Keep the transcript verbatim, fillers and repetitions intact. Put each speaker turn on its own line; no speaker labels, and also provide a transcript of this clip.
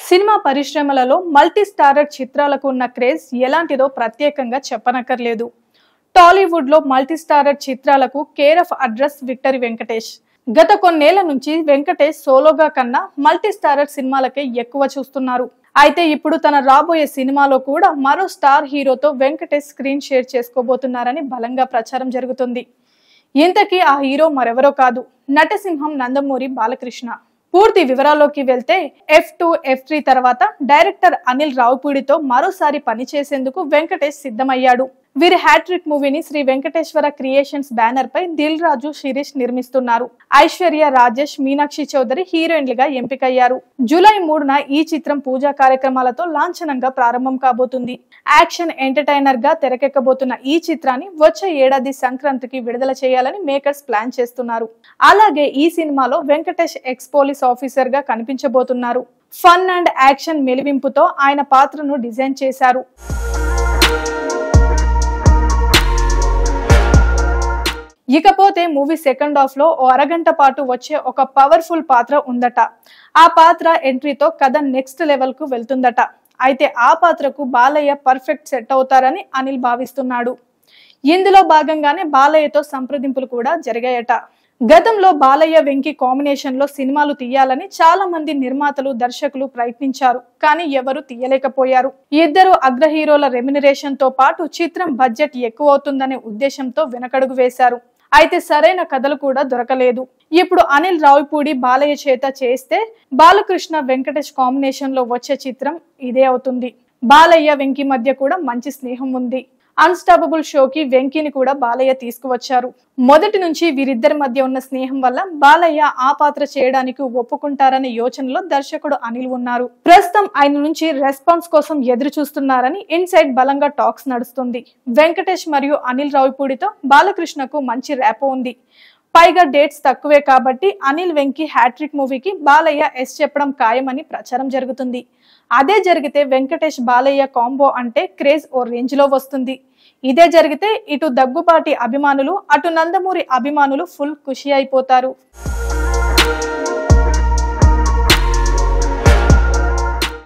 Cinema పరిశ్రమలలో multi starrer చిత్రాలకు ఉన్న క్రేజ్ ఎలాంటిదో ప్రత్యేకంగా చెప్పనక్కర్లేదు. టాలీవుడ్ లో మల్టీ స్టారర్ చిత్రాలకు care of address victory Venkatesh. గత కొన్నేళ్ల నుంచి వెంకటేష్ సోలోగా కన్నా మల్టీ స్టారర్ సినిమాలకే ఎక్కువ చూస్తున్నారు. అయితే ఇప్పుడు తన రాబోయే సినిమాలో కూడా మరో స్టార్ హీరోతో వెంకటేష్ స్క్రీన్ షేర్ చేసుకోబోతున్నారని బలంగా ప్రచారం జరుగుతుంది. ఇంతకీ ఆ హీరో మరెవరో కాదు, నటసింహం నందమూరి బాలకృష్ణ. పూర్తి వివరాల్లోకి వెళ్తే ఎఫ్ టూ ఎఫ్ త్రీ తర్వాత డైరెక్టర్ అనిల్ రావుపూడితో మరోసారి పనిచేసేందుకు వెంకటేష్ సిద్ధమయ్యాడు. వీరి హ్యాట్రిక్ మూవీని శ్రీ వెంకటేశ్వర క్రియేషన్స్ బ్యానర్ పై దిల్ రాజు శిరీష్ నిర్మిస్తున్నారు. ఐశ్వర్య రాజేష్, మీనాక్షి చౌదరి హీరోయిన్లుగా ఎంపికయ్యారు. జూలై మూడున ఈ చిత్రం పూజా కార్యక్రమాలతో లాంఛనంగా ప్రారంభం కాబోతుంది. యాక్షన్ ఎంటర్టైనర్ గా తెరకెక్కబోతున్న ఈ చిత్రాన్ని వచ్చే ఏడాది సంక్రాంతికి విడుదల చేయాలని మేకర్స్ ప్లాన్ చేస్తున్నారు. అలాగే ఈ సినిమాలో వెంకటేష్ ఎక్స్ పోలీస్ ఆఫీసర్ గా కనిపించబోతున్నారు. ఫన్ అండ్ యాక్షన్ మెలివింపుతో ఆయన పాత్రను డిజైన్ చేశారు. ఇకపోతే మూవీ సెకండ్ హాఫ్ లో ఓ అరగంట పాటు వచ్చే ఒక పవర్ఫుల్ పాత్ర ఉందట. ఆ పాత్ర ఎంట్రీతో కథ నెక్స్ట్ లెవెల్ కు వెళ్తుందట. అయితే ఆ పాత్రకు బాలయ్య పర్ఫెక్ట్ సెట్ అవుతారని అనిల్ భావిస్తున్నాడు. ఇందులో భాగంగానే బాలయ్యతో సంప్రదింపులు కూడా జరిగాయట. గతంలో బాలయ్య వెంకీ కాంబినేషన్ లో సినిమాలు తీయాలని చాలా మంది నిర్మాతలు, దర్శకులు ప్రయత్నించారు. కానీ ఎవరు తీయలేకపోయారు. ఇద్దరు అగ్ర హీరోల రెమ్యునరేషన్ తో పాటు చిత్రం బడ్జెట్ ఎక్కువ అవుతుందనే ఉద్దేశంతో వెనకడుగు వేశారు. అయితే సరైన కథలు కూడా దొరకలేదు. ఇప్పుడు అనిల్ రావుపూడి బాలయ్య చేత చేస్తే బాలకృష్ణ వెంకటేష్ కాంబినేషన్ లో వచ్చే చిత్రం ఇదే అవుతుంది. బాలయ్య వెంకీ మధ్య కూడా మంచి స్నేహం ఉంది. అన్స్టాపబుల్ షోకి వెంకీని కూడా బాలయ్య తీసుకువచ్చారు. మొదటి నుంచి వీరిద్దరి మధ్య ఉన్న స్నేహం వల్ల బాలయ్య ఆ పాత్ర చేయడానికి ఒప్పుకుంటారనే యోచనలో దర్శకుడు అనిల్ ఉన్నారు. ప్రస్తుతం ఆయన నుంచి రెస్పాన్స్ కోసం ఎదురు చూస్తున్నారని ఇన్సైడ్ బలంగా టాక్స్ నడుస్తుంది. వెంకటేష్ మరియు అనిల్ రావుపూడితో బాలకృష్ణకు మంచి ర్యాపో ఉంది. పైగా డేట్స్ తక్కువే కాబట్టి అనిల్ వెంకీ హ్యాట్రిక్ మూవీకి బాలయ్య ఎస్ చెప్పడం ఖాయమని ప్రచారం జరుగుతుంది. అదే జరిగితే వెంకటేష్ బాలయ్య కాంబో అంటే క్రేజ్ ఓ రేంజ్ లో వస్తుంది. ఇదే జరిగితే ఇటు దగ్గుపాటి అభిమానులు, అటు నందమూరి అభిమానులు ఫుల్ ఖుషి అయిపోతారు.